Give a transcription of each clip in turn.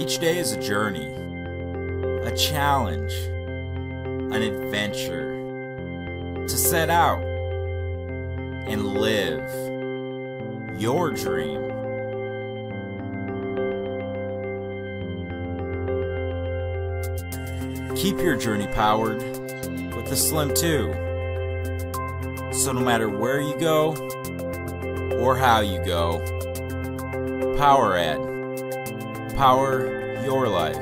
Each day is a journey, a challenge, an adventure to set out and live your dream. Keep your journey powered with the Slim 2. So no matter where you go or how you go, POWERADD. Power your life.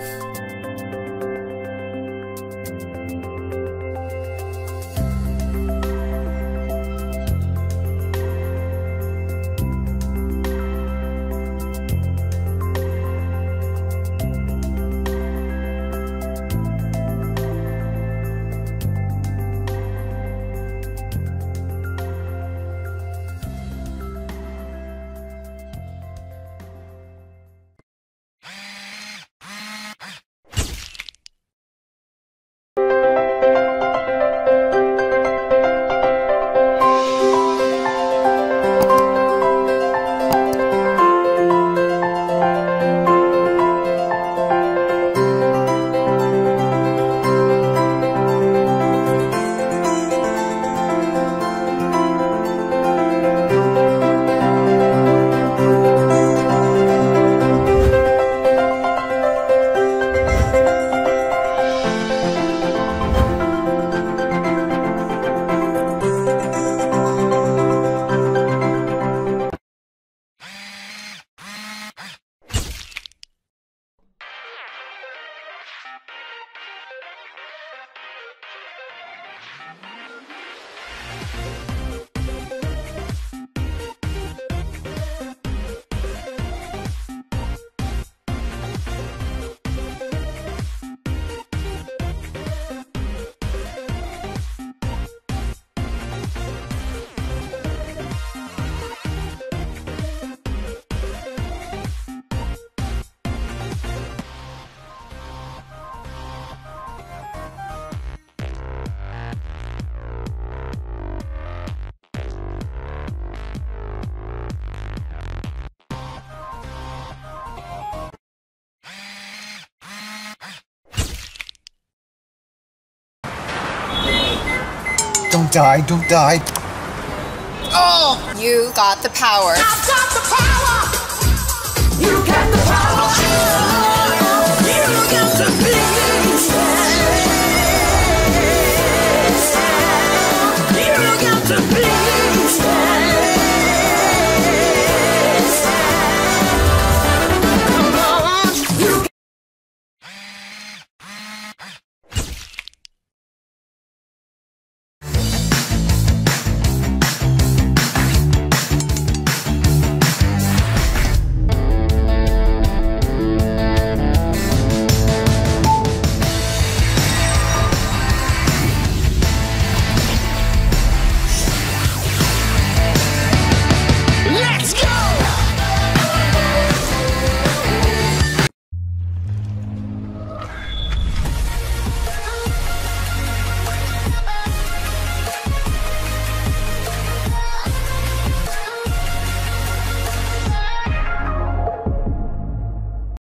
Don't die, don't die. Oh! You got the power. I've got the power!